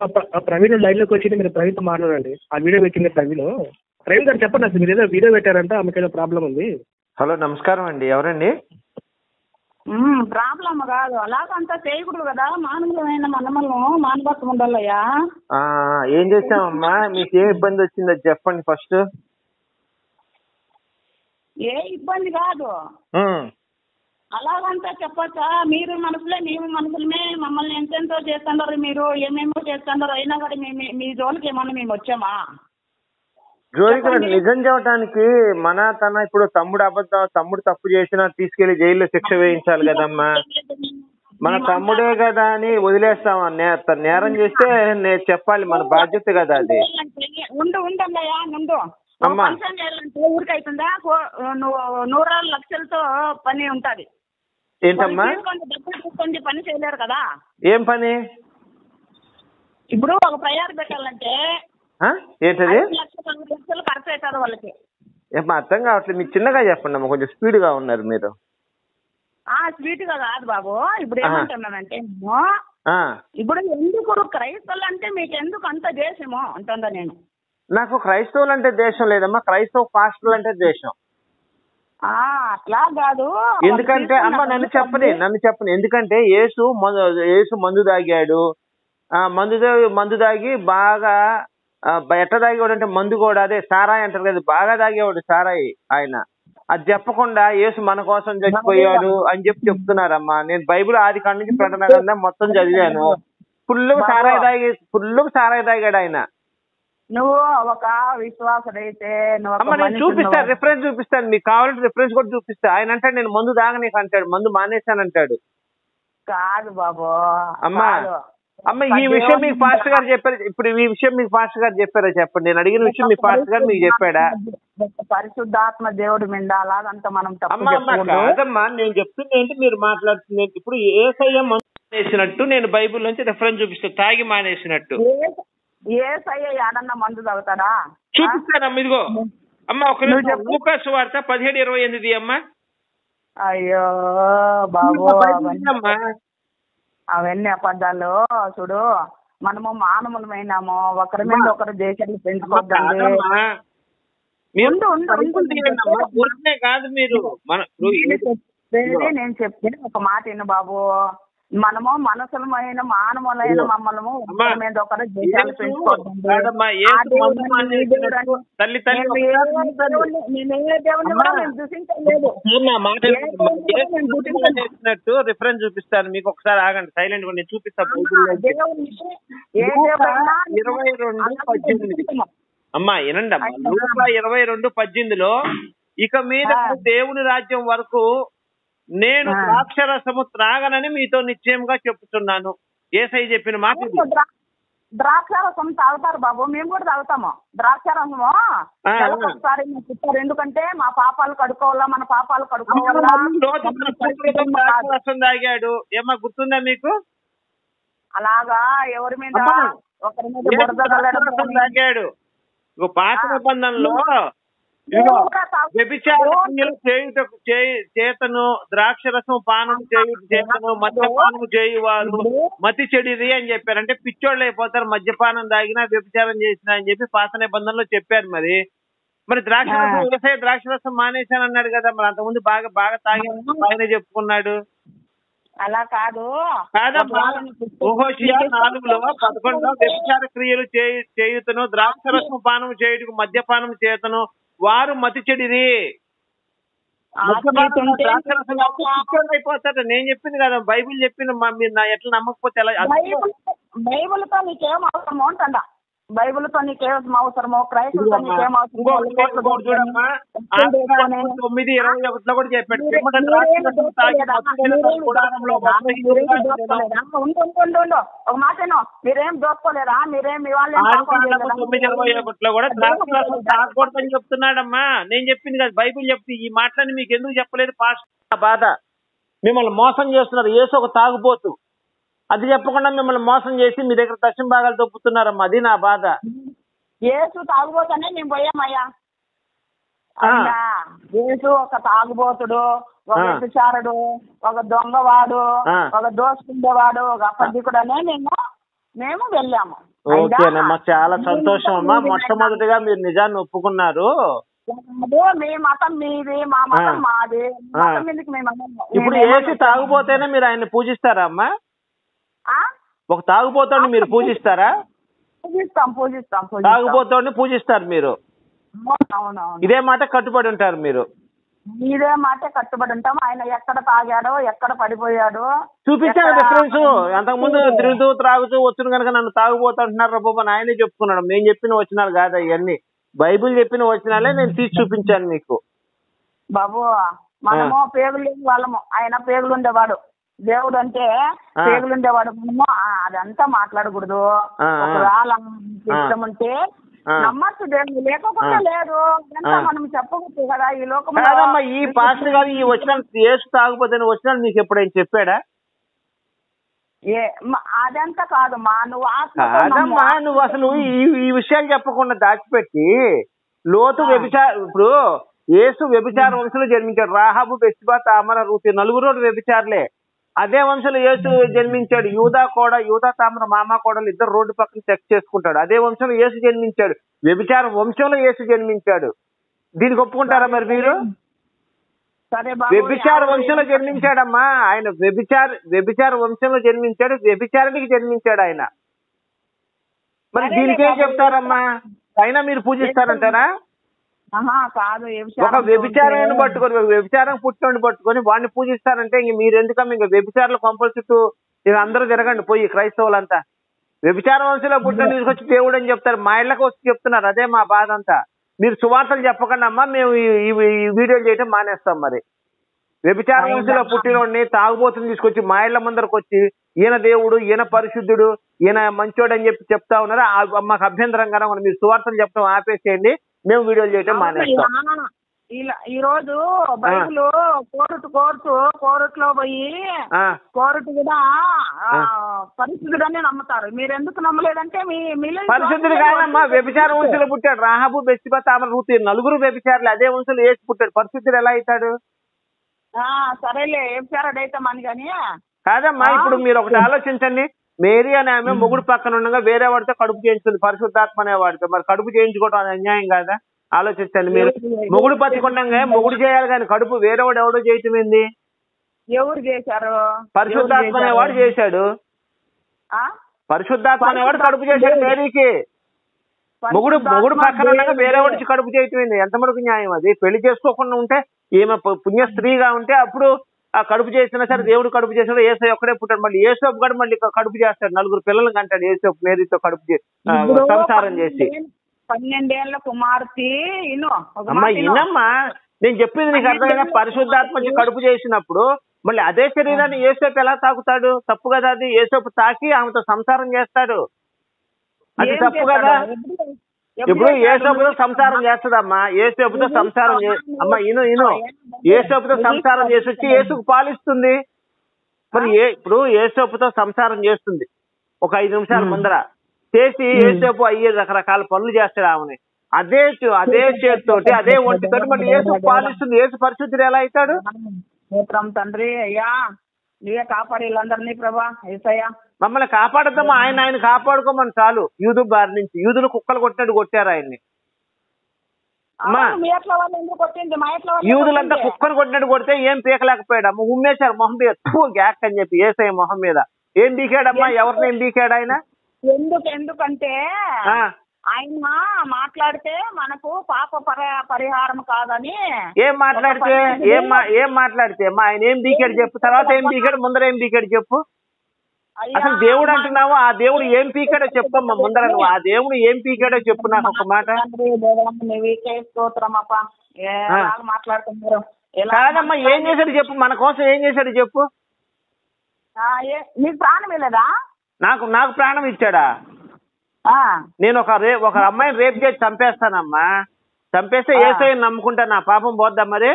Praveen line లోకి వచ్చి మీరు ప్రవీణ్ తో మాట్లాడండి. ఆ వీడియో పెట్టింది ప్రవీణ్ గారు చెప్పండి. అసలు మీరు ఏదో వీడియో పెట్టారంట, ఆమెకి ఏదో ప్రాబ్లం ఉంది. హలో, నమస్కారం అండి. ఎవరండి? ప్రాబ్లం కాదు, అలాగంతా చేయకూడదు కదా. మానవులమైన మనమల్ని మానవత్వం ఉండాలయ్యా. ఏం చేసామమ్మా? మీకు ఏ ఇబ్బంది వచ్చిందో చెప్పండి ఫస్ట్. ఏ ఇబ్బంది కాదు, అలాగంతా చెప్పచ్చా? మీరు మనసులే, మేము మనసులమే. మమ్మల్ని ఎంతెంతో చేస్తున్నారు, మీరు ఏమేమో చేస్తున్నారు. అయినా కూడా మీ జోలికి ఏమన్నా మేము వచ్చామా? జోలికి నిజం చెప్పడానికి తన ఇప్పుడు తమ్ముడు తప్పు చేసినా తీసుకెళ్లి జైల్లో శిక్ష వేయించాలి కదమ్మా. మన తమ్ముడే కదా అని వదిలేస్తామా? నేరం చేస్తే నేను చెప్పాలి, మన బాధ్యత కదా అది. ఉండయ్యా ముందు ఫంక్షన్ చేయాలంటే ఊరికి అవుతుందా? నువ్వు 100 లక్షలతో పని ఉంటది. ఏంటమ్మా? కొంచెం పని చేయలేరు కదా. ఏం పని? ఇప్పుడు ఒక ప్రయాణం పెట్టాలంటే ఏంటది? 10 లక్షలు ఖర్చు అవుతుంది వాళ్ళకి. అర్థం కావట్లేదు, మీరు చిన్నగా చెప్పండి అమ్మా, కొంచెం స్పీడ్ గా ఉన్నారు మీరు. స్వీట్ గా కాదు బాబు. ఇప్పుడు ఏమంటున్నానంటే ఇప్పుడు ఎందుకు క్రైస్తవులు అంటే మీకు ఎందుకు అంత దేశమో అంటుందా? నేను నాకు క్రైస్తవులు అంటే దేశం లేదమ్మా, క్రైస్తవ పాస్టర్లు అంటే దేశం. అట్లా కాదు. ఎందుకంటే అమ్మ నన్ను చెప్పని ఎందుకంటే యేసు మందు తాగాడు. మందు తాగి బాగా ఎట్ట తాగేవాడు అంటే మందు కూడా అదే సారాయి అంటారు కదా, బాగా తాగేవాడు సారాయి ఆయన. అది చెప్పకుండా యేసు మన కోసం చచ్చిపోయాడు అని చెప్తున్నారమ్మా. నేను బైబిల్ ఆది కాండ నుంచి ప్రకటన గ్రంథం మొత్తం చదివాను. ఫుల్లుగా సారాయి తాగాడు ఆయన. నువ్వు ఒక విశ్వాసుడైతే నేను చూపిస్తాను, రిఫరెన్స్ చూపిస్తాను, మీకు కావాలంటే రిఫరెన్స్ కూడా చూపిస్తా. ఆయన అంటాడు నేను మందు తాగనీకు అంటాడు, మందు మానేశానంటాడు. కాదు బాబు. అమ్మ ఈ విషయం మీకు పాస్టర్ గారు చెప్పారు. ఇప్పుడు ఈ విషయం మీకు పాస్టర్ గారు చెప్పారా చెప్పండి? నేను అడిగిన విషయం మీ పాస్టర్ గారు మీకు చెప్పాడా? పరిశుద్ధాత్మ దేవుడు మింద అలాగంతా మనం కాదమ్మా, నేను చెప్తుంది ఏంటి మీరు మాట్లాడుతుంది? ఇప్పుడు యేసయ్య మందు మానేసినట్టు నేను బైబిల్ నుంచి రిఫరెన్స్ చూపిస్తాను, తాగి మానేసినట్టు. యేసయ్య ఏడన్నా మందు తాగుతాడా? చూపిస్తానమ్మా, ఇదిగో అమ్మ ఒక లూకా సువార్త 17:28 అమ్మా. అయ్యో బాబు, అవన్నీ అబద్ధాలు. చూడు, మనము మానవులమైనాము, ఒకరి మీద ఒకరు దేశాలు పెంచుకోవద్దండి. నేను చెప్తే ఒక మాట విను బాబు. మనము మనసులమైన మానవులైన మమ్మల్ని ఒకరి మీద ఒకరు దేశాలు పెంచుకోవద్దండి. రిఫరెన్స్ చూపిస్తాను మీకు, ఒకసారి ఆగండి, సైలెంట్ గా నేను చూపిస్తాను. 22:18 అమ్మా వినండి అమ్మా. లూకా 22:18 ఇక మీద దేవుని రాజ్యం వరకు నేను ద్రాక్షరసము త్రాగనని మీతో నిశ్చయంగా చెప్తున్నాను. యేసయ్య చెప్పిన మాట. ద్రాక్షారసం తాగుతారు బాబు, మేము కూడా తాగుతాము ద్రాక్షారసము. ఒకసారి చెప్తారు, ఎందుకంటే మా పాపాలు కడుక్కోవాలా, మన పాపాలు కడుక్కోవాలా. ద్రాక్షరసం తాగాడు, ఏమా గుర్తుందా మీకు? అలాగా ఎవరి మీద ఒకరి మీద తాగాడు. పాత నిబంధనలో చేతను ద్రాక్షరసం పానం చేతను మద్యపానం చేయువారు మతి చెడిది అని చెప్పారు. అంటే పిచ్చోళ్ళు అయిపోతారు మద్యపానం తాగినా వ్యభిచారం చేసినా అని చెప్పి పాత నిబంధనలో చెప్పారు. మరి ద్రాక్షరసం మానేశాను అన్నాడు కదా, మరి అంతకుముందు బాగా తాగి ఆయన చెప్పుకున్నాడు. అలా కాదు. యెహోషువ 4:11 వ్యభిచార క్రియలు చేయుతను ద్రాక్షరసం పానం చేయుటకు మద్యపానం చేతను వారు మతి చెడిరి. అయిపోతారు. నేను చెప్పింది కదా, బైబిల్ చెప్పింది, మీరు ఎట్లా నమ్మకపోతే ఎలా? బైబిల్తో నీకేం అవసరమో అంటా. బైబిల్తో నీకేం అవసరమో, క్రైస్తవులతో నీకేం అవసరమో. 9:21 కూడా చెప్పాడు. ఒక మాట, మీరేం దోసుకోలేరా? మీరేం 9:21 కూడా ద్రాక్షరసం తాగకూడదని చెప్తున్నాడమ్మా. నేను చెప్పింది కదా, బైబిల్ చెప్తే ఈ మాటలని మీకు ఎందుకు చెప్పలేదు? పాస్టర్ బాధ, మిమ్మల్ని మోసం చేస్తున్నారు. యేసు ఒక తాగుబోతు, అది చెప్పకుండా మిమ్మల్ని మోసం చేసి మీ దగ్గర దశమ భాగాలు దొప్పుతున్నారమ్మా. అది నా బాధ. యేసు తాగుబోతనే మేము పోయామయ్యా. యేసు ఒక తాగుబోతుడు, ఒక వ్యభిచారుడు, ఒక దొంగవాడు, ఒక దోసుకుండేవాడు, ఒక అపద్ధికుడు అనే మేము వెళ్ళాము. ఓకేనమ్మా, చాలా సంతోషం అమ్మా. మొట్టమొదటిగా మీరు నిజాన్ని ఒప్పుకున్నారు. మీ మతం మీది, మా మతం మాది. ఇప్పుడు ఏసి తాగుపోతేనే మీరు ఆయన్ని పూజిస్తారా అమ్మా? ఒక తాగుపోతాడు మీరు పూజిస్తారా? పూజిస్తాం. తాగుపోతాడిని పూజిస్తారు మీరు. అవునవును. ఇదే మాట కట్టుబడి ఉంటారు మీరు. ఇదే మాట కట్టుబడి ఉంటాం. ఆయన ఎక్కడ తాగాడో, ఎక్కడ పడిపోయాడో చూపించారు డిఫరెన్స్. అంతకుముందు తిరుగుతూ త్రాగుతూ వచ్చిన కనుక నన్ను తాగుపోతా అంటున్నారు బాబు అని ఆయనే చెప్పుకున్నాడు. నేను చెప్పిన వచనాలు కాదు ఇవన్నీ, బైబిల్ చెప్పిన వచనాలే నేను తీసి చూపించాను మీకు. బాబు మనము పేగులు వాళ్ళము, ఆయన పేగులు ఉండేవాడు. దేవుడు అంటే పేగులు ఉండేవాడు. మనము అదంతా మాట్లాడకూడదు. ఒకవేళ ఇష్టం ఉంటే నమ్మచ్చు, దేవుడు లేకపోతే లేదు. మనం చెప్పకూడదు కదా ఈ లోకంలో. కాదమ్మా, ఈ పాస్టర్ గారు ఈ వచనాలు యేసు తాగుపోతే వచనాలు మీకు ఎప్పుడైనా చెప్పాడా? అదంతా కాదమ్మా. కాదమ్మా, నువ్వు అసలు ఈ విషయాలు చెప్పకుండా దాచిపెట్టి లోతు ఇప్పుడు యేసు వ్యభిచార వంశంలో జన్మించాడు. రాహాబు, బెత్షెబా, తామర, రూతు నలుగురు వ్యభిచారులే. అదే వంశంలో యేసు జన్మించాడు. యూదా తామర మామ కోడలు ఇద్దరు రోడ్డు పక్కన చెక్ చేసుకుంటాడు. అదే వంశంలో యేసు జన్మించాడు. వ్యభిచార వంశంలో యేసు జన్మించాడు. దీనికి ఒప్పుకుంటారా మరి మీరు? వ్యభిచార వంశంలో జన్మించాడమ్మా ఆయన. వ్యభిచార వంశంలో జన్మించాడు. వ్యభిచారుడికి జన్మించాడు ఆయన. మరి దీనికేం చెప్తారమ్మా? అయినా మీరు పూజిస్తారంటారా? కాదు, ఒక వ్యభిచారాన్ని పట్టుకొని, వ్యభిచారం పుట్టినోడిని పట్టుకొని వాడిని పూజిస్తారంటే ఇంక మీరు ఎందుకమ్మా ఇంకా వ్యభిచారులు కొంపల చుట్టూ ఇక అందరూ తిరగండి పోయి క్రైస్తవులంతా. వ్యభిచార వంశంలో పుట్టిన తీసుకొచ్చి దేవుడు అని చెప్తారు. మా ఇళ్ళకి వచ్చి చెప్తున్నారు. అదే మా బాధ అంతా. మీరు సువార్తలు చెప్పకండి అమ్మా, మేము ఈ వీడియోలు చేయటం మానేస్తాం. మరి వ్యభిచార వంశంలో పుట్టినోడిని తాగుబోతుని తీసుకొచ్చి మా ఇళ్ల ముందరకు వచ్చి ఈయన దేవుడు, ఈయన పరిశుద్ధుడు, ఈయన మంచోడు అని చెప్తా ఉన్నారు. మాకు అభ్యంతరంగా మీరు సువార్తలు చెప్పడం ఆపేసేయండి, మేము వీడియోలు చేయటం మానేస్తాం. ఈ రోజు బైబిల్ కోర్టులో పోయి కోర్టు కూడా పరిశుద్ధుడని నమ్ముతారు. మీరు ఎందుకు నమ్మలేదంటే పరిశుద్ధుడు కాదమ్మా, వ్యభిచార వంశంలో పుట్టాడు. రాహాబు, బెత్షెబా, తామర, రూతు నలుగురు వ్యభిచారులు. అదే వంశంలో యేసు పుట్టాడు. పరిశుద్ధుడు ఎలా అవుతాడు? సరేలే, వ్యభిచారుడు అయితే మని కానీ కాదమ్మా. ఇప్పుడు మీరు ఒకటి ఆలోచించండి. మేరీ అనే ఆమె మొగుడు పక్కన ఉండగా వేరే వాడితో కడుపు చేయించుకుంది, పరిశుద్ధాత్మ అనే వాడితో. మరి కడుపు చేయించుకోవడం అది అన్యాయం కాదా? ఆలోచించండి మీరు. మొగుడు పట్టుకుండగా మొగుడు చేయాలి కానీ కడుపు వేరేవాడు ఎవడో చేయటం ఏంది? ఎవరు చేశారు? పరిశుద్ధాత్మ అనేవాడు చేశాడు. పరిశుద్ధాత్మ అనేవాడు కడుపు చేశాడు మేరీకి. మొగుడు పక్కన ఉండగా వేరే వాడికి కడుపు చేయటం ఏంది? ఎంత మటుకు న్యాయం అది? పెళ్లి చేసుకోకుండా ఉంటే ఈమె పుణ్య స్త్రీగా ఉంటే అప్పుడు ఆ కడుపు చేసినా సరే దేవుడు కడుపు చేసాడు. ఏసై ఒక్కడే పుట్టాడు. మళ్ళీ ఏసోపు కూడా మళ్ళీ కడుపు చేస్తాడు. 4 పిల్లలను కంటాడు ఏసోపు మేరీతో కడుపు సంసారం చేసి. 12 ఏళ్ల కుమార్తె. అమ్మా ఇనమ్మా, నేను చెప్పింది నీకు అర్థమైనా? పరిశుద్ధాత్మ కడుపు చేసినప్పుడు మళ్ళీ అదే శరీరాన్ని ఏసోపు ఎలా తాకుతాడు? తప్పు కదా అది. ఏసోపు తాకి ఆమెతో సంసారం చేస్తాడు, అది తప్పు కదా. ఇప్పుడు ఏసోపుతో సంసారం చేస్తుందమ్మా. ఏసోపుతో సంసారం అమ్మా ఇను ఏసోపుతో సంసారం చేసి వచ్చి ఏసుకు పాలిస్తుంది. మరి ఇప్పుడు ఏసోపుతో సంసారం చేస్తుంది ఒక 5 నిమిషాల ముందర చేసి ఏసోపు అయ్యే రకరకాల పనులు చేస్తాడు ఆమెని. అదే చేతితోటి అదే ఒంటితోటి మళ్ళీ ఏసు పాలిస్తుంది. ఏసు పరిశుద్ధుడు ఎలా అవుతాడు? తండ్రి అయ్యా, నీవే కాపాడు వీళ్ళందరినీ ప్రభా. ఏసయ్యా మమ్మల్ని కాపాడుతామా? ఆయన కాపాడుకోమని చాలు. యూదు బారి నుంచి యూదులు కుక్కలు కొట్టినట్టు కొట్టారు ఆయన్ని. యూదులంతా కుక్కను కొట్టినట్టు కొడితే ఏం పీకలేకపోయాడు అమ్మ. ఉమ్మేశారు మొహం మీద, గ్యాక్ అని చెప్పి ఏసయ్య మొహం మీద. ఏం బీకాడమ్మా? ఎవరిని ఏం బీకాడు ఆయన? ఎందుకంటే ఆయన మాట్లాడితే మనకు పాప పరిహారం కాదని. ఏం మాట్లాడితే అమ్మా ఆయన ఏం బీకాడు చెప్పు. తర్వాత ఏం బీకాడు, ముందర ఏం బీకాడు చెప్పు. అసలు దేవుడు అంటున్నావు, ఆ దేవుడు ఏం పీకాడో చెప్పమ్మా ముందర. నువ్వు ఆ దేవుడు ఏం పీకాడో చెప్పు నాకు ఒక మాట. కాదమ్మా, ఏం చేశాడు చెప్పు. మన కోసం ఏం చేశాడు చెప్పు. నీకు ప్రాణం లేదా? నాకు ప్రాణం ఇచ్చాడా? నేను ఒక అమ్మాయిని రేపు చేసి చంపేస్తానమ్మా. చంపేస్తే యేసయ్యని నమ్ముకుంటా నా పాపం పోద్దా? మరి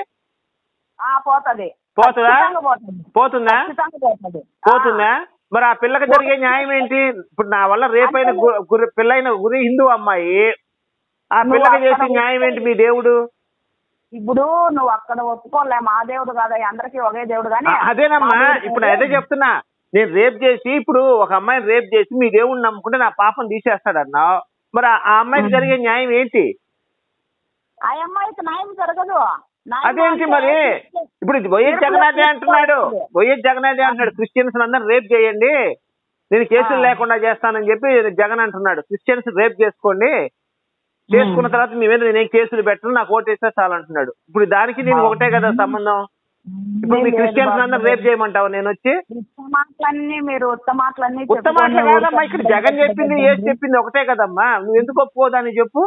పోతుందా? మరి ఆ పిల్లకి జరిగే న్యాయం ఏంటి? ఇప్పుడు నా వల్ల రేపైన పిల్లైన గురి హిందూ అమ్మాయి, ఆ పిల్లకి చేసే న్యాయం ఏంటి మీ దేవుడు? ఇప్పుడు నువ్వు అక్కడ ఒప్పుకోలే, మా దేవుడు కాదా, అందరికి ఒకే దేవుడు. కానీ అదేనమ్మా, ఇప్పుడు అదే చెప్తున్నా. నేను రేప్ చేసి ఇప్పుడు ఒక అమ్మాయిని రేప్ చేసి మీ దేవుడిని నమ్ముకుంటే నా పాపం తీసేస్తాడన్నావు. మరి ఆ అమ్మాయికి జరిగే న్యాయం ఏంటి? ఆ అమ్మాయికి న్యాయం జరగదు. అదేంటి మరి? ఇప్పుడు వైఎస్ జగన్నాథే అంటున్నాడు, క్రిస్టియన్స్ అందరూ రేప్ చేయండి, నేను కేసులు లేకుండా చేస్తానని చెప్పి జగన్ అంటున్నాడు. క్రిస్టియన్స్ రేప్ చేసుకోండి, చేసుకున్న తర్వాత మీ మీద నేను కేసులు పెట్టను, నాకు ఓటు వేస్తే చాలంటున్నాడు. ఇప్పుడు దానికి నేను ఒకటే కదా సంబంధం. ఇప్పుడు మీ క్రిస్టియన్స్ అందరూ రేప్ చేయమంటావు నేను వచ్చి? ఉత్త మాటలు కాదమ్మా, ఇక్కడ జగన్ చెప్పింది ఏసు చెప్పింది ఒకటే కదమ్మా. నువ్వు ఎందుకు ఒప్పుకోదాన్ని చెప్పు?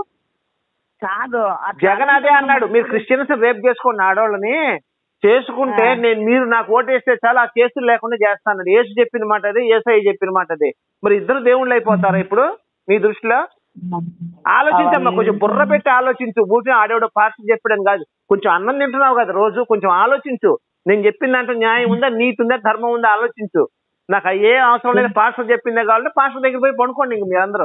జగన్ అదే అన్నాడు, మీరు క్రిస్టియన్స్ రేప్ చేసుకోండి ఆడవాళ్ళని, చేసుకుంటే మీరు నాకు ఓటేస్తే చాలా ఆ కేసులు లేకుండా చేస్తాను. యేసు చెప్పిన మాట అదే, యేసయ్య చెప్పిన మాట అదే. మరి ఇద్దరు దేవుళ్ళు అయిపోతారా ఇప్పుడు మీ దృష్టిలో? ఆలోచించమ్మా, కొంచెం బుర్ర పెట్టి ఆలోచించు. ఊరికే ఆడేవాడు పాస్టర్ చెప్పాడని కాదు, కొంచెం అన్నం తింటున్నావు కదా రోజు, కొంచెం ఆలోచించు. నేను చెప్పిన దాంట్లో న్యాయం ఉందా, నీతి ఉందా, ధర్మం ఉందా ఆలోచించు. నాకు ఏ అవసరం లేదు, పాస్టర్ చెప్పిందే కావాలంటే పాస్టర్ దగ్గర పోయి పడుకోండి ఇంక మీరందరూ.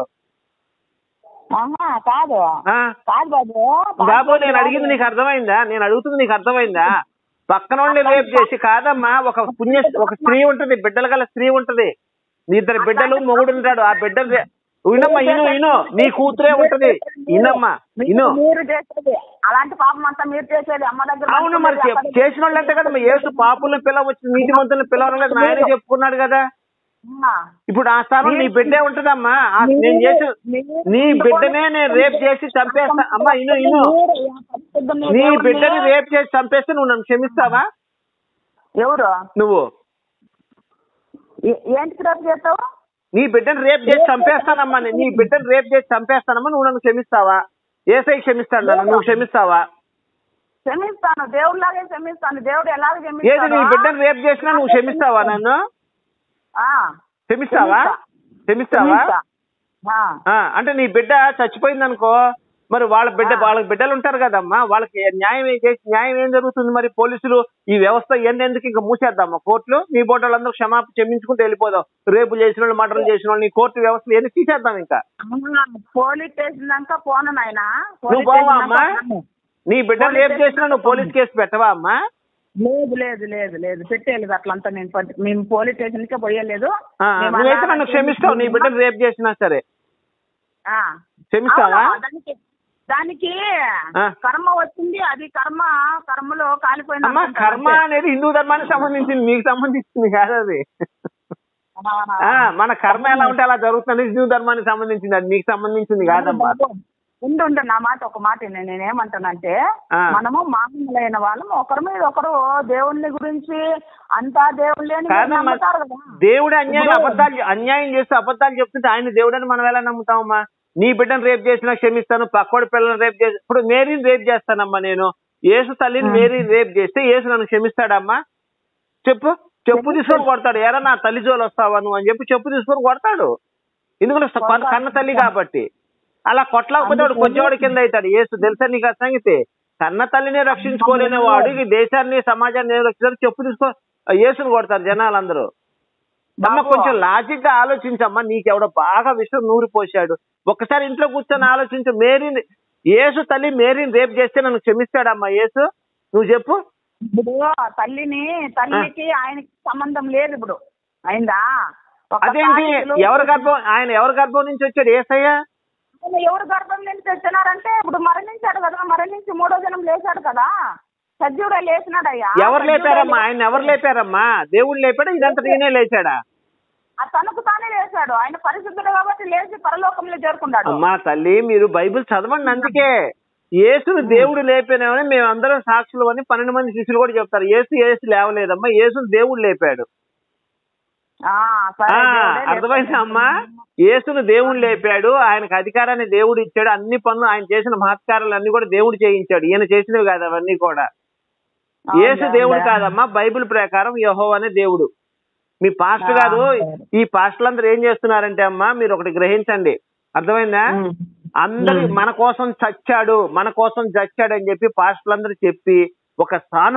బాబు నేను అడిగింది నీకు అర్థమైందా? నేను అడుగుతుంది నీకు అర్థమైందా? పక్కన వాళ్ళని రేపు చేసి కాదమ్మా, ఒక స్త్రీ ఉంటది, బిడ్డలు గల స్త్రీ ఉంటది, ఇద్దరు బిడ్డలు మొగుడు ఉంటాడు, ఆ బిడ్డలు వినమ్మా, ఇను నీ కూతురే ఉంటది, ఇనమ్మా ఇను. అలాంటి పాపం అంతా మీరు చేసేది అమ్మ దగ్గర. అవును, మరి చేసిన వాళ్ళు అంతే కదమ్మా. యేసు పాపులను పిలవచ్చు, నీతి మంతులను పిలవడం ఆయనే చెప్పుకున్నాడు కదా. ఇప్పుడు ఆ స్థానం నీ బిడ్డే ఉంటదమ్మా. నేను చేసి నీ బిడ్డనే నేను రేప్ చేసి చంపేస్తా అమ్మా, ఇను. నీ బిడ్డని రేప్ చేసి చంపేస్తే నువ్వు నన్ను క్షమిస్తావా? ఎవరు నువ్వు? ఏంటి రేపు చేస్తావు? నీ బిడ్డను రేప్ చేసి చంపేస్తానమ్మా, నీ బిడ్డను రేప్ చేసి చంపేస్తానమ్మా, నువ్వు నన్ను క్షమిస్తావా? యేసయ్య క్షమిస్తాడు నన్ను, నువ్వు క్షమిస్తావా? క్షమిస్తాను, దేవుడిలాగే క్షమిస్తాను. దేవుడు ఎలాగ ఏది నీ బిడ్డను రేప్ చేసినా నువ్వు క్షమిస్తావా నన్ను? క్షమిస్తావా? అంటే నీ బిడ్డ చచ్చిపోయింది అనుకో, మరి వాళ్ళకి బిడ్డలు ఉంటారు కదమ్మా, వాళ్ళకి న్యాయం ఏం జరుగుతుంది? మరి పోలీసులు ఈ వ్యవస్థ ఎందుకు ఇంకా మూసేద్దామా కోర్టులు? నీ బోటోళ్ళందరూ క్షమించుకుంటూ వెళ్ళిపోదాం. రేపు చేసిన వాళ్ళు, మర్డర్లు చేసిన వాళ్ళు, నీ కోర్టు వ్యవస్థలు ఎందుకు తీసేద్దాం ఇంకా? పోలీస్ స్టేషన్ దాకా పోను నాయనా. నువ్వు పోవా అమ్మా? నీ బిడ్డ రేపు చేసినా నువ్వు పోలీస్ కేసు పెట్టవా అమ్మా? లేదు పెట్టేయలేదు అట్లంతా. మేము పోలీస్ స్టేషన్ కే పోయలేదు. నువ్వైతే నన్ను క్షమిస్తావు, నీ బిడ్డను రేపు చేసినా సరే క్షమిస్తావా? దానికి కర్మ వచ్చింది, అది కర్మలో కాలిపోయింది. అమ్మా, కర్మ అనేది హిందూ ధర్మానికి సంబంధించింది, మీకు సంబంధించింది కాదు అది. మన కర్మ ఎలా ఉంటే అలా జరుగుతుంది, హిందూ ధర్మానికి సంబంధించింది, అది మీకు సంబంధించింది కాదమ్మా. ఉండు నా మాట, ఒక మాట నేనేమంటానంటే, మనము మామూలైన వాళ్ళం ఒకరి మీద ఒకరు దేవుళ్ళ గురించి అంతా దేవుళ్ళే నమ్ముతారు కదా. దేవుడు అన్యాయం చేస్తే అబద్ధాలు చెప్తుంటే ఆయన దేవుడని మనం ఎలా నమ్ముతామమ్మా? నీ బిడ్డను రేపు చేసినా క్షమిస్తాను, పక్కోడి పిల్లలు రేపు చేసి, ఇప్పుడు మేరీని రేపు చేస్తానమ్మా నేను. యేసు తల్లిని మేరీని రేపు చేస్తే యేసు నన్ను క్షమిస్తాడమ్మా? చెప్పు తీసుకొని కొడతాడు. ఎరా నా తల్లి జోలు వస్తావా నువ్వు అని చెప్పు తీసుకొని కొడతాడు. ఎందుకంటే కన్న తల్లి కాబట్టి. అలా కొట్టలేకపోతే వాడు కొంచెంవాడి కింద అవుతాడు. యేసు తెలుసా నీకు ఆ సంగతి? కన్న తల్లిని రక్షించుకోలేని వాడు ఈ దేశాన్ని సమాజాన్ని రక్షించారు, చెప్పు తీసుకో యేసుని కొడతారు జనాలందరూ. అమ్మ కొంచెం లాజిక్ గా ఆలోచించమ్మా. నీకెవడో బాగా విషయం నూరి పోసాడు. ఒక్కసారి ఇంట్లో కూర్చొని ఆలోచించు. యేసు తల్లి మేరీని రేపు చేస్తే నన్ను క్షమిస్తాడమ్మా యేసు? నువ్వు చెప్పు. ఇప్పుడు తల్లికి ఆయనకి సంబంధం లేదు. ఇప్పుడు అయిందా? అదేంటి? ఆయన ఎవరి గర్భం నుంచి వచ్చాడు యేసయ్య? ఎవరు గర్భం నుంచి వచ్చినారంటే ఇప్పుడు మరణించాడు కదా, మరణించి 3వ దినం లేచాడు కదా, సజీవుడా లేచినాడయ్యా. ఎవరు లేపారమ్మా ఆయన? ఎవరు లేపారమ్మా? దేవుడు లేపాడా? ఇదంతా నేనే లేచాడా? తనకు తానే లేచాడు. ఆయన పరిశుద్ధుడు కాబట్టి లేచి పరలోకంలో చేరుకున్నాడు. అమ్మా తల్లి, మీరు బైబిల్ చదవండి. అందుకే యేసును దేవుడు లేపానేమని మేము అందరం సాక్షులు అని 12 మంది శిష్యులు కూడా చెప్తారు. యేసు లేవలేదమ్మా, యేసును దేవుడు లేపాడు. అర్థమైందా అమ్మా? యేసును దేవుడు లేపాడు, ఆయనకు అధికారాన్ని దేవుడు ఇచ్చాడు, అన్ని పనులు ఆయన చేసిన మహత్కారాలన్నీ కూడా దేవుడు చేయించాడు. ఈయన చేసినవి కాదు అవన్నీ కూడా. యేసు దేవుడు కాదమ్మా, బైబిల్ ప్రకారం యెహోవా అనే దేవుడు. మీ పాస్టర్ గారు, ఈ పాస్టర్లందరూ ఏం చేస్తున్నారంటే అమ్మా, మీరు ఒకటి గ్రహించండి. అర్థమైందా? అందరు మన కోసం చచ్చాడు అని చెప్పి పాస్టర్లందరూ చెప్పి ఒక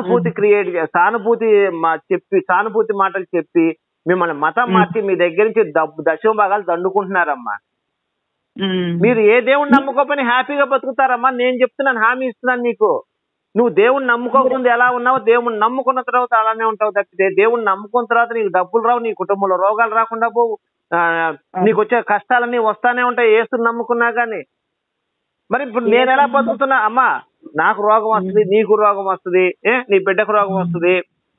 సానుభూతి మాటలు చెప్పి మిమ్మల్ని మతం మార్చి మీ దగ్గర నుంచి దశమ భాగాలు దండుకుంటున్నారమ్మా. మీరు ఏ దేవుడిని నమ్ముకోపని హ్యాపీగా బతుకుతారమ్మా. నేను చెప్తున్నాను, హామీ ఇస్తున్నాను నీకు. నువ్వు దేవుణ్ణి నమ్ముకోకముందు ఎలా ఉన్నావో దేవుణ్ణి నమ్ముకున్న తర్వాత అలానే ఉంటావు తప్పితే దేవుణ్ణి నమ్ముకున్న తర్వాత నీకు డబ్బులు రావు, నీ కుటుంబంలో రోగాలు రాకుండా పోవు, నీకు వచ్చే కష్టాలన్నీ వస్తానే ఉంటాయి యేసుని నమ్ముకున్నా కానీ. మరి ఇప్పుడు నేను ఎలా బతుకుతున్నా? అమ్మా నాకు రోగం వస్తుంది, నీకు రోగం వస్తుంది, నీ బిడ్డకు రోగం వస్తుంది,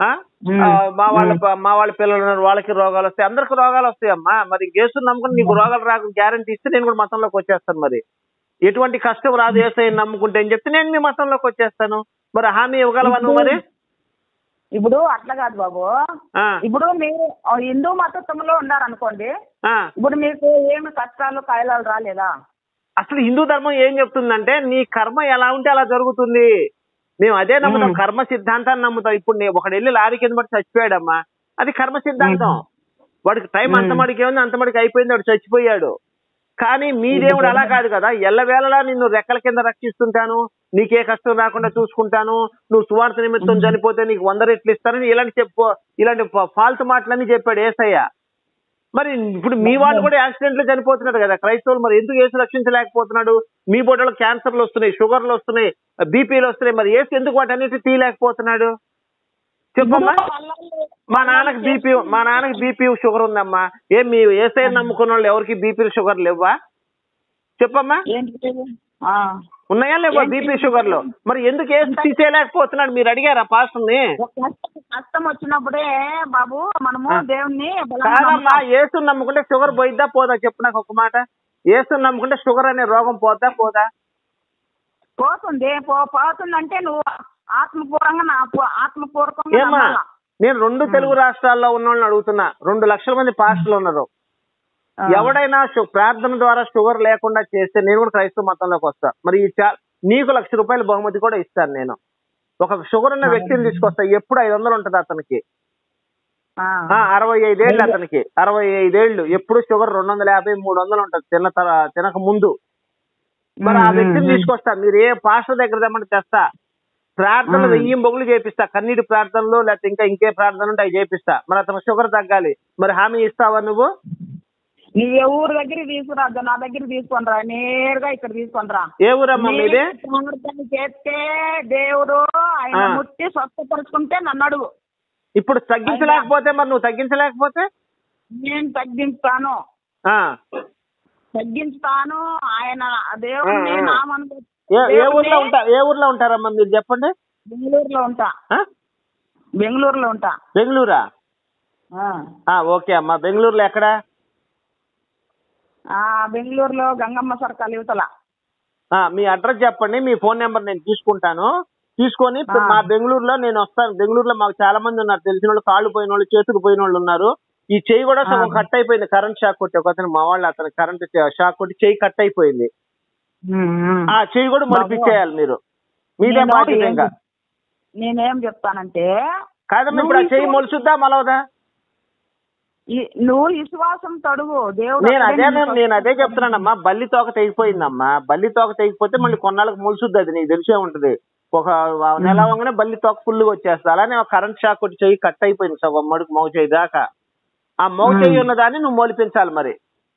మా వాళ్ళ పిల్లలు ఉన్నారు వాళ్ళకి రోగాలు వస్తాయి, అందరికి రోగాలు వస్తాయి అమ్మా. మరి యేసుని నమ్ముకుని నీకు రోగాలు రాక గ్యారంటీ ఇస్తే నేను కూడా మతంలోకి వచ్చేస్తాను. మరి ఎటువంటి కష్టం రాదు యేసయ్యని నమ్ముకుంటే అని చెప్తే నేను మీ మతంలోకి వచ్చేస్తాను. మరి హామీ ఇవ్వగలవా నువ్వు? మరి ఇప్పుడు అట్లా కాదు బాబు, ఇప్పుడు మీరు హిందూ మతంలో ఉన్నారనుకోండి, ఇప్పుడు మీకు ఏమి కష్టాలు కాయలాలు రాలేదా? అసలు హిందూ ధర్మం ఏం చెప్తుందంటే నీ కర్మ ఎలా ఉంటే అలా జరుగుతుంది. మేము అదే నమ్ముతాం, కర్మ సిద్ధాంతాన్ని నమ్ముతాం. ఇప్పుడు ఒకడు వెళ్ళి లారీ కింద పడి చచ్చిపోయాడమ్మా, అది కర్మ సిద్ధాంతం. వాడికి టైం అంతమడికి ఏముంది, అంతమడికి అయిపోయింది, వాడు చచ్చిపోయాడు. కానీ మీ దేవుడు అలా కాదు కదా, ఎల్లవేళలా నిన్ను రెక్కల కింద రక్షిస్తుంటాను, నీకే కష్టం రాకుండా చూసుకుంటాను, నువ్వు సువార్త నిమిత్తం చనిపోతే నీకు 100 రెట్లు ఇస్తానని ఇలాంటి ఫాల్తు మాటలన్నీ చెప్పాడు యేసయ్య. మరి ఇప్పుడు మీ వాళ్ళు కూడా యాక్సిడెంట్ లో చనిపోతున్నాడు కదా క్రైస్తవులు, మరి ఎందుకు యేసు రక్షించలేకపోతున్నాడు? మీ బొడ్డలో క్యాన్సర్లు వస్తున్నాయి, షుగర్లు వస్తున్నాయి, బీపీలు వస్తున్నాయి, మరి యేసు ఎందుకు వాటన్నిటి తీయలేకపోతున్నాడు చెప్పమ్మా? మా నాన్నకి బీపీ షుగర్ ఉందమ్మా. ఏం మీ యేసయ్యని నమ్ముకున్న వాళ్ళు ఎవరికి బీపీలు షుగర్ లేవా చెప్పమ్మా? ఉన్నాయా లేవా బీపీ షుగర్లు? మరి ఎందుకు యేసు తీసేయలేకపోతున్నాడు? మీరు అడిగారా పాస్టర్ని? కష్టం వచ్చినప్పుడే బాబు మనము దేవుణ్ణి కాదమ్మా, యేసుని నమ్ముకుంటే షుగర్ పోయిద్దా పోదా చెప్పు నాకు ఒక మాట. యేసుని నమ్ముకుంటే షుగర్ అనే రోగం పోతా? పోతుంది. పోతుందంటే నువ్వు ఆత్మపూర్వకంగా ఏమా, నేను 2 తెలుగు రాష్ట్రాల్లో ఉన్న వాళ్ళని అడుగుతున్నా, 2 లక్షల మంది పాస్టర్లు ఉన్నారు. ఎవడైనా ప్రార్థన ద్వారా షుగర్ లేకుండా చేస్తే నేను కూడా క్రైస్తవ మతంలోకి వస్తా. మరి నీకు ₹1,00,000 బహుమతి కూడా ఇస్తాను నేను. ఒక షుగర్ ఉన్న వ్యక్తిని తీసుకొస్తా, ఎప్పుడు 500 ఉంటది అతనికి, 65 ఏళ్ళు అతనికి, 65 ఏళ్ళు, ఎప్పుడు షుగర్ 250, 300 ఉంటది తినక ముందు. మరి ఆ వ్యక్తిని తీసుకొస్తా, మీరు ఏ పాస్టర్ దగ్గర తెమ్మంటే తెస్తా. ప్రార్థనలు 1000 బొగులు చేపిస్తా, కన్నీటి ప్రార్థనలు లేకపోతే ఇంకే ప్రార్థనలు ఉంటే అవి చేపిస్తా. మరి అతను షుగర్ తగ్గాలి, మరి హామీ ఇస్తావా నువ్వు? నీ ఊరు దగ్గర తీసుకురాదు, నా దగ్గర తీసుకొనిరా, నేరుగా ఇక్కడ తీసుకొనిరా. ఏ ఊరమ్మా మీది? చేస్తే దేవుడు ఆయన ముట్టి స్వస్థపరుచుకుంటే నన్ను అడుగు. ఇప్పుడు తగ్గించలేకపోతే మరి నువ్వు తగ్గించలేకపోతే? నేను తగ్గించుతాను. ఆయన దేవుడిని నామను. ఏ ఊర్లో ఉంటారమ్మా మీరు చెప్పండి? బెంగళూరులో ఉంటా. బెంగళూరా? ఓకే అమ్మా. బెంగళూరులో ఎక్కడ? బెంగళూరులో గంగమ్మ సర్కాల్ యువతల. మీ అడ్రస్ చెప్పండి, మీ ఫోన్ నెంబర్ నేను తీసుకుంటాను. తీసుకొని మా బెంగళూరులో నేను వస్తాను. బెంగళూరులో మాకు చాలా మంది ఉన్నారు తెలిసిన వాళ్ళు, కాళ్ళు పోయిన వాళ్ళు, చేతులు పోయిన వాళ్ళు ఉన్నారు. ఈ చెయ్యి కూడా సగం కట్ అయిపోయింది, కరెంట్ షాక్ కొట్టి. ఒక అతను మా వాళ్ళు అతను కరెంట్ షాక్ కొట్టి చెయ్యి కట్ అయిపోయింది. ఆ చెయ్యి కూడా మొలిపించేయాలి మీరు, మీదే బాధ్యత. నేనేం చెప్తానంటే కాదమ్మా, ఇప్పుడు ఆ చెయ్యి మొలుచుద్దా మలవదా? నువ్వు విశ్వాసం తడుగు దేవుడు. నేను అదే చెప్తున్నానమ్మా. బల్లి తోక తెగిపోయిందమ్మా. బల్లి తోక తెగిపోతే మళ్ళీ కొన్నాళ్ళకి మొలుసుద్ది, అది నీకు తెలిసే ఉంటది. ఒక నెల అవగానే బల్లి తోక ఫుల్గా వచ్చేస్తుంది. అలానే కరెంట్ షాక్ కొట్టి చెయ్యి కట్ అయిపోయింది సగం మడుకు మౌ చెయ్యి దాకా. ఆ మౌ చెయ్యి ఉన్నదాన్ని నువ్వు మొలిపించాలి. మరి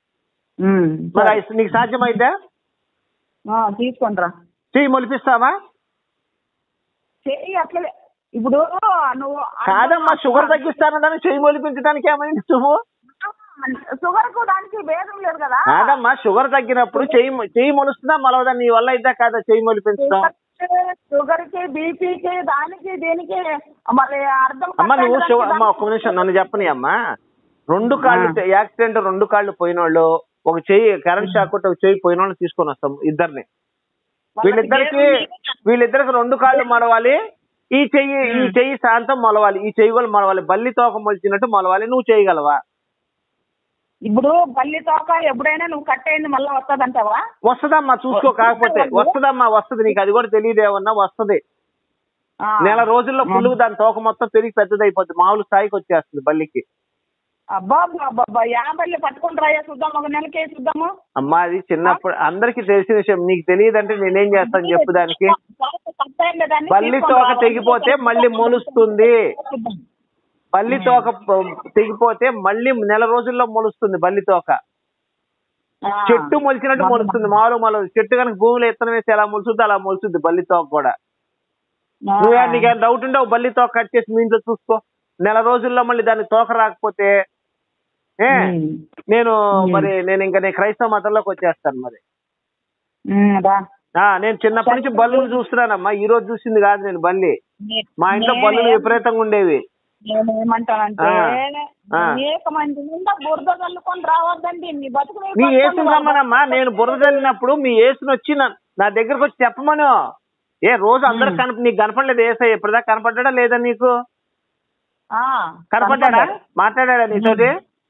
నీకు సాధ్యమైతే తీసుకుంటా, చెయ్యి మొలిపిస్తావా? చెయ్యి అట్లే. ఇప్పుడు నువ్వు కాదమ్మా, షుగర్ తగ్గిస్తానని చెయ్యి మొలిపించడానికి ఏమైంది నువ్వు? షుగర్ కు దానికి భేదం లేదు కదా. కాదమ్మా, షుగర్ తగ్గినప్పుడు చెయ్యి మొలుస్తుందా మలవదా? నీ వల్ల అయితే కాదా చెయ్యి మొలిపించడం? షుగర్ కి, బీపీకి, దానికి దీనికి మరి అర్థం. అమ్మా నువ్వు అమ్మా ఒక్క నిమిషం నన్ను చెప్పని అమ్మా. 2 కాళ్ళు యాక్సిడెంట్, 2 కాళ్ళు పోయిన వాళ్ళు, ఒక చెయ్యి కరెంట్ షాక్ కొట్టి ఒక చెయ్యి పోయిన వాళ్ళు తీసుకొని వస్తాం ఇద్దరిని. వీళ్ళిద్దరికి 2 కాళ్ళు మలవాలి, ఈ చెయ్యి శాంతం మొలవాలి, ఈ చెయ్యి కూడా మొలవాలి. బల్లి తోక మొలిచినట్టు మొలవాలి. నువ్వు చేయగలవా? ఇప్పుడు బల్లి తోక ఎప్పుడైనా నువ్వు కట్ అయింది మళ్ళీ వస్తుందంటావా? వస్తుందమ్మా, చూసుకో. కాకపోతే వస్తుంది. నీకు అది కూడా తెలియదేమన్నా, వస్తుంది. నెల రోజుల్లో ఫుల్గా దాని తోక మొత్తం పెరిగి పెద్దదైపోతుంది, మామూలు స్థాయికి వచ్చేస్తుంది బల్లికి. అబ్బా బల్లి పట్టుకుంటారా? చూద్దాం, ఒక నెలకే చూద్దాము. అమ్మా అది చిన్నప్పుడు అందరికి తెలిసిన విషయం, నీకు తెలియదంటే నేనేం చేస్తాను చెప్పు. దానికి బల్లి తోక తెగిపోతే మళ్ళీ మొలుస్తుంది. బల్లి తోక తెగిపోతే మళ్ళీ నెల రోజుల్లో మొలుస్తుంది బల్లి తోక. చెట్టు మొలిచినట్టు మొలుస్తుంది, మామూలు చెట్టు కనుక భూమిలో ఇత్తనం వేసి ఎలా మొలుస్తుంది అలా మొలుస్తుంది బల్లి తోక కూడా. నీకేం డౌట్ ఉంటే బల్లి తోక కట్ చేసి మీ ఇంట్లో చూసుకో. నెల రోజుల్లో మళ్ళీ దానికి తోక రాకపోతే నేను ఇంకా నేను క్రైస్తవ మతంలోకి వచ్చేస్తాను మరి. నేను చిన్నప్పటి నుంచి బల్లులు చూస్తున్నానమ్మా, ఈ రోజు చూసింది కాదు నేను బల్లి. మా ఇంట్లో బల్లులు విపరీతంగా ఉండేవి. నేనేమంటానంటే అనేక మంది బురద చల్లుకొని రావద్దండి, మీ బతుకు నీ యేసుని రమ్మనమ్మా. నేను బురద చల్లినప్పుడు మీ యేసుని వచ్చి నా దగ్గరకు వచ్చి చెప్పమను. రోజు అందరు నీకు కనపడలేదు ఏసయ్య? ఇప్పటిదాకా కనపడ్డా లేదా నీకు? కనపడ్డా? మాట్లాడా నీతోటి?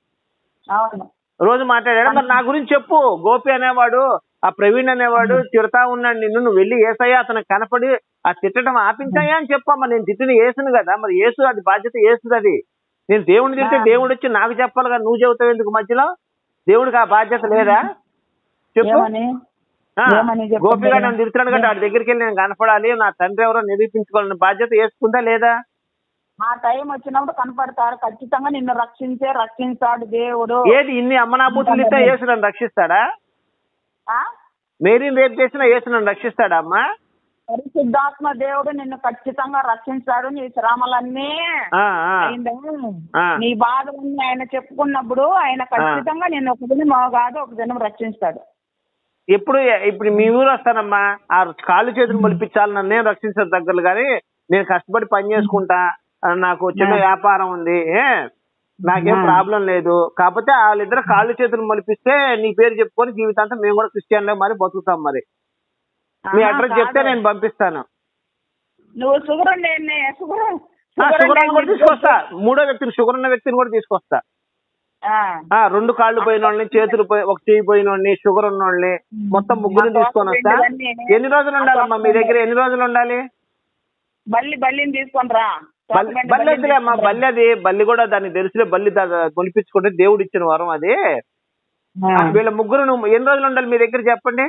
రోజు మాట్లాడా? మరి నా గురించి చెప్పు. గోపి అనేవాడు, ఆ ప్రవీణ్ అనేవాడు తిడతా ఉన్నాడు నిన్ను, నువ్వు వెళ్ళి ఏసయ్య అతనికి కనపడి ఆ తిట్టడం ఆపించాయా అని చెప్పమ్మా. నేను తిట్టిన యేసును కదా, మరి యేసు అది బాధ్యత యేసుది. అది నేను దేవుడిని తింటే దేవుడు వచ్చి నాకు చెప్పాలి కదా, నువ్వు చెబుతావు ఎందుకు మధ్యలో? దేవుడికి ఆ బాధ్యత లేదా చెప్పు? గోపిగా నన్ను తిడుతున్నాడు కదా, వాడి దగ్గరికి వెళ్ళి నేను కనపడాలి, నా తండ్రి ఎవరో నిరూపించుకోవాలని బాధ్యత వేసుకుందా లేదా? ఆ టైం వచ్చినప్పుడు కనపడతారు, ఖచ్చితంగా నిన్ను రక్షిస్తాడు దేవుడు. ఏది ఇన్ని అమ్మనాబూతులు ఇస్తే యేసు నన్ను రక్షిస్తాడా? మేరీని రేపు చేసినా యేసు నన్ను రక్షిస్తాడా అమ్మా? పరిశుద్ధాత్మ దేవుడు నిన్ను ఖచ్చితంగా రక్షిస్తాడు. నీ శ్రమలన్నీ నీ బాధలన్నీ ఆయన చెప్పుకున్నప్పుడు ఆయన ఖచ్చితంగా నిన్ను ఒక దినం కాదు ఒక దినం రక్షిస్తాడు. ఇప్పుడు మీ ఊరు వస్తానమ్మా, ఆ కాళ్ళు చేతులు మొలిపించాలి, నన్ను నేను రక్షించదు దగ్గరలు. కానీ నేను కష్టపడి పని చేసుకుంటా, నాకు చిన్న వ్యాపారం ఉంది, నాకేం ప్రాబ్లం లేదు. కాకపోతే వాళ్ళిద్దరు కాళ్ళు చేతులు మొలిపిస్తే నీ పేరు చెప్పుకొని జీవితాంతం మేము కూడా క్రిస్టియన్లో మరి బతుకుతాం. మరి మీ అడ్రస్ చెప్తే నేను పంపిస్తాను. నువ్వు షుగర్ కూడా తీసుకొస్తా. మూడో వ్యక్తిని, షుగర్ ఉన్న వ్యక్తిని కూడా తీసుకొస్తా. 2 కాళ్ళు పోయిన వాళ్ళని, చేతులు ఒక చెయ్యి పోయిన వాళ్ళని, షుగర్ ఉన్న వాళ్ళని, మొత్తం ముగ్గురిని తీసుకొని వస్తా. ఎన్ని రోజులు ఉండాలమ్మా మీ దగ్గర? ఎన్ని రోజులు ఉండాలి? బల్లిని తీసుకొని రా. బల్లి వద్దులే అమ్మా, బల్లి కూడా దాన్ని తెలుసులే, బల్లి కొనిపించుకుంటే దేవుడు ఇచ్చిన వరం అది. వీళ్ళ ముగ్గురు నువ్వు ఎన్ని రోజులు ఉండాలి మీ దగ్గర చెప్పండి?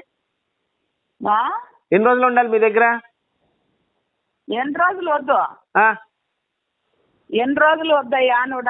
ఎన్ని రోజులు ఉండాలి మీ దగ్గర? ఎన్ని రోజులు వద్దు, ఎన్ని రోజులు వద్దయ్యా. నువ్వు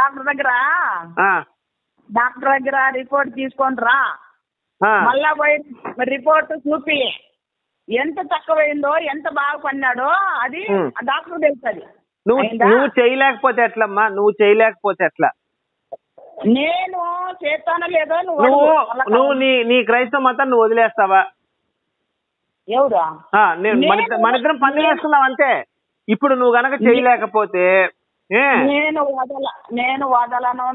డాక్టర్ దగ్గర రిపోర్ట్ తీసుకొని రా. మళ్ళా పోయి రిపోర్ట్ చూపి ఎంత తక్కువైందో ఎంత బాగా పన్నాడో అది డాక్టర్ తెలుస్తుంది. నువ్వు చేయలేకపోతే ఎట్లమ్మా? నువ్వు చేయలేకపోతే ఎట్లా? నేను చేస్తానో లేదో నువ్వు నీ క్రైస్తవ మతాన్ని నువ్వు వదిలేస్తావా? ఎవరు? మన ఇద్దరం పని చేసుకున్నావు అంతే. ఇప్పుడు నువ్వు గనక చేయలేకపోతే నేను వదలను.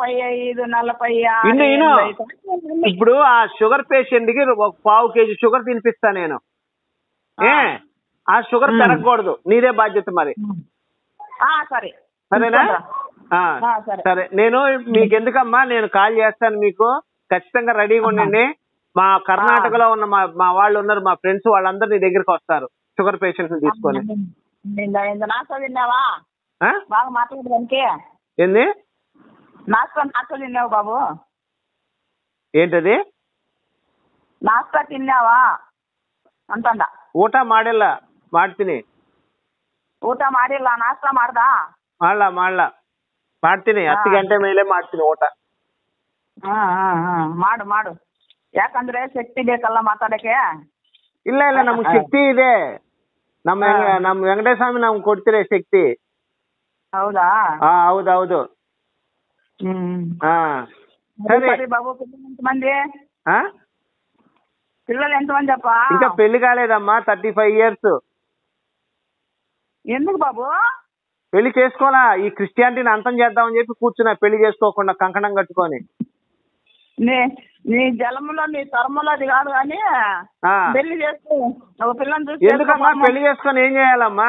45-46 ఇప్పుడు ఆ షుగర్ పేషెంట్ కి 1/4 kg షుగర్ తినిపిస్తా నేను. ఆ షుగర్ పెరగకూడదు, నీదే బాధ్యత మరి. సరేనా? సరే, నేను మీకు ఎందుకమ్మా నేను కాల్ చేస్తాను. మీకు ఖచ్చితంగా రెడీగా ఉండండి. మా కర్ణాటకలో ఉన్న మా వాళ్ళు ఉన్నారు, మా ఫ్రెండ్స్, వాళ్ళందరూ నీ దగ్గరికి వస్తారు షుగర్ పేషెంట్స్ తీసుకొని. బాగా మాట్లాడడానికి ఏంది నాస్తా తిన్నావు బాబు? ఏంటది? ನಾಷ್ಟ ತಿನ್ಯಾವಾ ಅಂತಂದ. ಊಟ ಮಾಡಿಲ್ಲ, ಮಾಡ್ತೀನಿ. ಊಟ ಮಾಡಿಲ್ಲ, ನಾಷ್ಟ ಮಾಡ್ದ? ಮಾಡ್ತೀನಿ. 10 ಗಂಟೆ ಮೇಲೆ ಮಾಡ್ತೀನಿ ಊಟ. ಮಾಡು. ಯಾಕಂದ್ರೆ ಶಕ್ತಿ ಬೇಕಲ್ಲ ಮಾತಾಡಕ್ಕೆ. ಇಲ್ಲ ನಮ್ಗೆ ಶಕ್ತಿ ಇದೆ. ನಮ್ಮ ವೆಂಕಟೇಶ ಸ್ವಾಮಿ ನಮ್ಗೆ ಕೊಡ್ತೀರಿ ಶಕ್ತಿ. ಹೌದಾ? ಹೌದೌದು. సరే బాబు, పిల్లలు ఎంతమంది? పిల్లలు ఎంతమంది అప్ప? ఇంకా పెళ్లి కాలేదమ్మా, 35 years. ఎందుకు బాబు పెళ్లి చేసుకోవాలా? ఈ క్రిస్టియానిటీని అంతం చేద్దామని చెప్పి కూర్చున్నా, పెళ్లి చేసుకోకుండా కంకణం కట్టుకొని. నీ జలములో నీ తరములో అది కాదు కానీ పెళ్లి చేసుకో. పిల్లని చూసి ఎందుకమ్మా పెళ్లి చేసుకొని ఏం చేయాలమ్మా?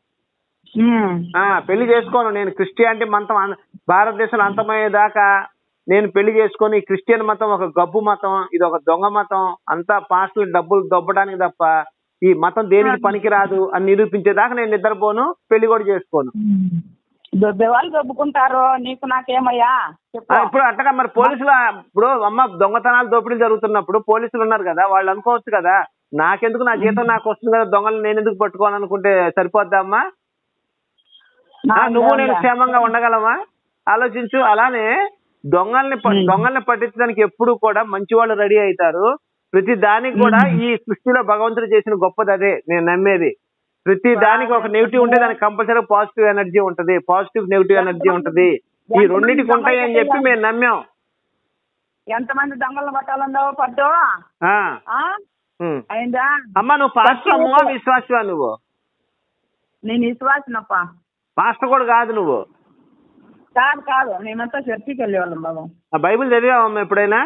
పెళ్లి చేసుకోను నేను. క్రిస్టియానిటీ మతం భారతదేశంలో అంతమయ్యేదాకా నేను పెళ్లి చేసుకొని, క్రిస్టియన్ మతం ఒక గబ్బు మతం, ఇది ఒక దొంగ మతం, అంతా పాస్టులు డబ్బులు దొబ్బడానికి తప్ప ఈ మతం దేనికి పనికిరాదు అని నిరూపించేదాకా నేను నిద్రపోను, పెళ్లి కూడా చేసుకోను. దొబ్బేవాళ్ళు దొబ్బుకుంటారు, నీకు నాకేమయ్యా? ఇప్పుడు అట్టగా మరి పోలీసులు, ఇప్పుడు అమ్మ దొంగతనాలు దోపిడీలు జరుగుతున్నప్పుడు పోలీసులు ఉన్నారు కదా, వాళ్ళు అనుకోవచ్చు కదా, నాకెందుకు, నా జీతం నాకు వస్తుంది కదా, దొంగలు నేను ఎందుకు పట్టుకోవాలనుకుంటే సరిపోద్దా అమ్మా? నువ్వు నేను క్షేమంగా ఉండగలమా? ఆలోచించు. అలానే దొంగల్ని పట్టించడానికి ఎప్పుడు కూడా మంచి వాళ్ళు రెడీ అవుతారు. ప్రతి దానికి కూడా ఈ సృష్టిలో భగవంతుడు చేసిన గొప్పది అదే నేను నమ్మేది. ప్రతి దానికి ఒక నెగిటివ్ ఉంటే దానికి కంపల్సరీ పాజిటివ్ ఎనర్జీ ఉంటది, పాజిటివ్ నెగిటివ్ ఎనర్జీ ఉంటది. ఈ రెండింటికి ఉంటాయి అని చెప్పి మేము నమ్మాం. ఎంతమంది దొంగలను పట్టాలందో పట్టు అయిందా? అమ్మా నువ్వు పాస్టర్ అమ్మా విశ్వాసవా? నువ్వు నేను విశ్వాసనప్ప, పాస్టర్ కూడా కాదు నువ్వు. కాదు మేమంతా చర్చికి వెళ్ళేవాళ్ళం బాబు. బైబిల్ చదివావమ్మా ఎప్పుడైనా?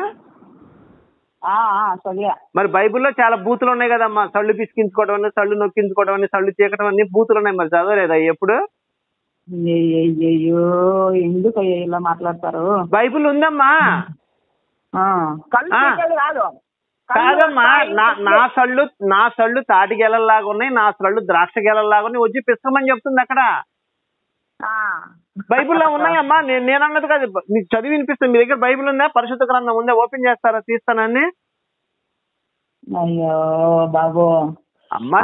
చదివా. మరి బైబిల్లో చాలా బూతులు ఉన్నాయి కదమ్మా, సళ్ళు పిసికించుకోవడం అని, సళ్ళు నొక్కించుకోవడం అని, సళ్ళు చీకటం అని బూతులు ఉన్నాయి. మరి చదవలేదా ఎప్పుడు? అయ్యో ఎందుకు ఇలా మాట్లాడతారు? బైబిల్ ఉందమ్మా. కాదు కాదమ్మా, నా సళ్ళు తాటి గెలల్లాగా ఉన్నాయి, నా సళ్ళు ద్రాక్ష గెలల్లాగా ఉన్నాయి, వచ్చి పిసకమని చెప్తుంది అక్కడ. బైబిల్లో ఉన్నాయమ్మా, నేను అన్నది కాదు, నీకు చదివి వినిపిస్తుంది. మీ దగ్గర బైబిల్ ఉందా? పరిశుద్ధ గ్రంథం ఉందా? ఓపెన్ చేస్తారా? తీస్తానని. అయ్యో బాబు అమ్మా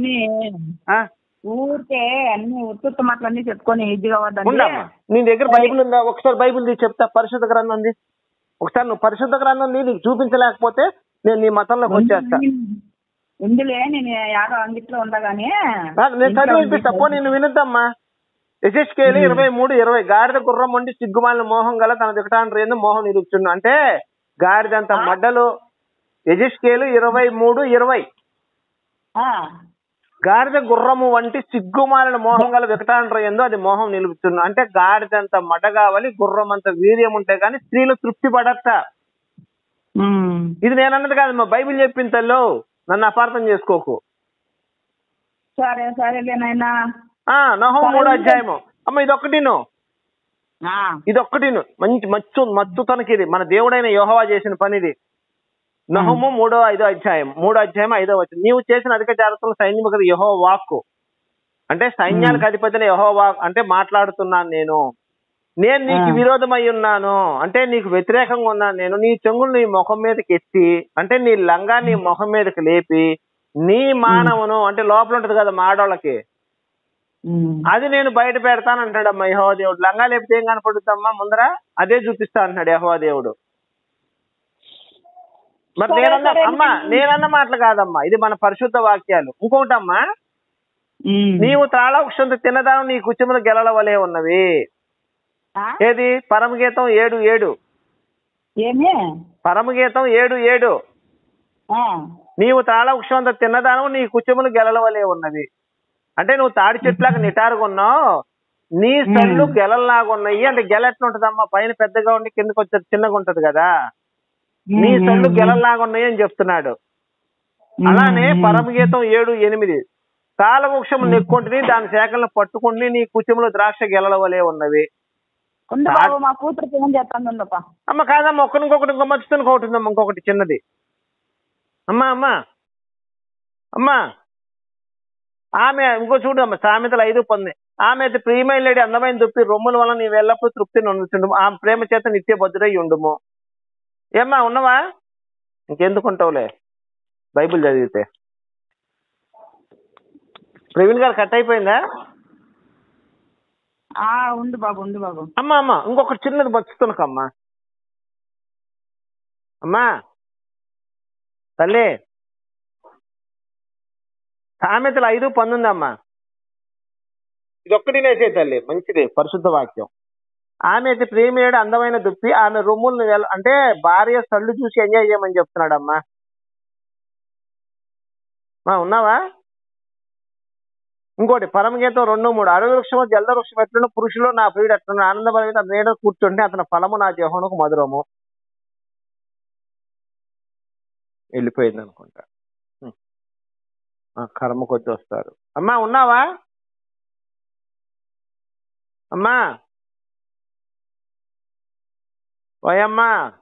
ఊరికే అన్ని ఉత్తుత్త మాటలన్నీ చెప్పుకొని ఈజీగా ఉండమ్మా. నీ దగ్గర బైబిల్ ఉందా? ఒకసారి బైబిల్ తీ చెప్తా. పరిశుద్ధ గ్రంథం ఉంది ఒకసారి. నువ్వు పరిశుద్ధ గ్రంథం నీకు చూపించలేకపోతే నేను నీ మతంలోకి వచ్చేస్తా. ఇందులో నేను యాడో అంగిట్లో ఉండగానే నేను చదివి వినిపిస్తా. పో నేను వినుద్దమ్మా. యెషెస్కేలు 23:20 గాడిద గుర్రం ఉండి సిగ్గుమాలిన మోహం గల తన దిగటాండ్రేందు మోహం నిలుపుచుండు. అంటే గాడిదంత మడ్డలు. యెషెస్కేలు 23:20 గాడిద గుర్రము వంటి సిగ్గుమాలిన మోహం గల వికటాండ్రేందు అది మోహం నిలుపుచుండు. అంటే గాడిదంత మడ్డ కావాలి, గుర్రం అంత వీర్యం ఉంటే గానీ స్త్రీలు తృప్తి పడట. ఇది నేను అన్నది కాదు, మా బైబిల్ చెప్పింది తల్లో, నన్ను అపార్థం చేసుకోకు. సరే సరేలేనైనా. నహూము 3వ అధ్యాయము. అమ్మ ఇదొక్కటి మంచి మచ్చు తనకిది మన దేవుడైన యెహోవా చేసిన పని ఇది. నహూము 3వ 5వ అధ్యాయం 5వ వచనం. నీవు చేసిన అధిక జాగ్రత్తలు సైన్యము కదా యెహోవా వాక్కు. అంటే సైన్యాలకు అధిపతిని యెహోవా వాక్ అంటే మాట్లాడుతున్నాను నేను నీకు విరోధమై ఉన్నాను అంటే నీకు వ్యతిరేకంగా ఉన్నాను నేను. నీ చెంగులు నీ ముఖం మీదకి ఎత్తి అంటే నీ లంగా నీ ముఖం మీదకి లేపి నీ మానవును అంటే లోపల ఉంటది కదా మాడోళ్ళకి, అది నేను బయట పెడతాను అంటాడమ్మా యెహోవా దేవుడు. లంగా లేపితే ఏం కనపడుద్దమ్మా ముందర? అదే చూపిస్తా అంటున్నాడు యెహోవా దేవుడు. మరి నేనన్న మాటలు కాదమ్మా, ఇది మన పరిశుద్ధ వాక్యాలు. ఇంకోటమ్మా, నీవు త్రాళవృక్షంతో తిన్నదాను నీ కుచముల గెలల వలె ఉన్నవి. ఏది? పరమగీతం 7:7. పరమగీతం 7:7. నీవు త్రాళవృక్షంతో తిన్నదాను నీ కుచములు గెలల వలె ఉన్నవి. అంటే నువ్వు తాడి చెట్లాగా నిటారుగా ఉన్నావు, నీ సళ్ళు గెలల్లాగా ఉన్నాయి. అంటే గెల ఎట్లా ఉంటదమ్మా? పైన పెద్దగా ఉండి కిందకి వచ్చేది చిన్నగా ఉంటది కదా, నీ సళ్ళు గెలల్లాగా ఉన్నాయి అని చెప్తున్నాడు. అలానే పరమగీతం 7:8 తాళవృక్షము నెక్కొంటిని దాని శాఖలను పట్టుకుని నీ కుచములు ద్రాక్ష గెలల వలె ఉన్నవి. అమ్మ కాదమ్మా, ఇంకొకటి ఇంకో మర్చిపోయిన ఒకటి ఉందమ్మా, ఇంకొకటి చిన్నది. అమ్మా ఆమె ఇంకో చూడమ్మా, సామెతలు 5:10 ఆమె అయితే ప్రియమైన లేడి అందమైన దుప్పి రొమ్ముల వల్ల నీవు ఎల్లప్పుడూ తృప్తిని పొందుతుండము, ఆమె ప్రేమ చేత నిత్య భద్రై ఉండుము. ఏమ్మా ఉన్నవా? ఇంకెందుకుంటావులే బైబిల్ చదివితే. ప్రవీణ్ గారు కట్ అయిపోయిందా? ఉంది బాబు ఉంది బాబు. అమ్మా ఇంకొకటి చిన్నది బతుకుతున్నకమ్మా. అమ్మా తల్లి, సామెతలు 5:10 అమ్మా. ఇదొక్కటి నేసే తల్లి, మంచిది పరిశుద్ధ వాక్యం. ఆమె అయితే ప్రేమేడు అందమైన దుప్పి ఆమె రొమ్ములను అంటే భార్య సళ్ళు చూసి ఎంజాయ్ చేయమని చెప్తున్నాడమ్మా. ఉన్నావా? ఇంకోటి పరమగీతం 2:3 అడవి వృక్షము జలద వృక్షం ఎట్లున్న పురుషులో నా ప్రియుడు ఎట్లున్న ఆనందపడి అతని నీడ కూర్చుంటే అతని ఫలము నా యెహోవాకు మధురము. వెళ్ళిపోయింది అనుకుంటా, కర్మ కొద్ది వస్తారు. అమ్మా ఉన్నావా? అమ్మా ఓయమ్మా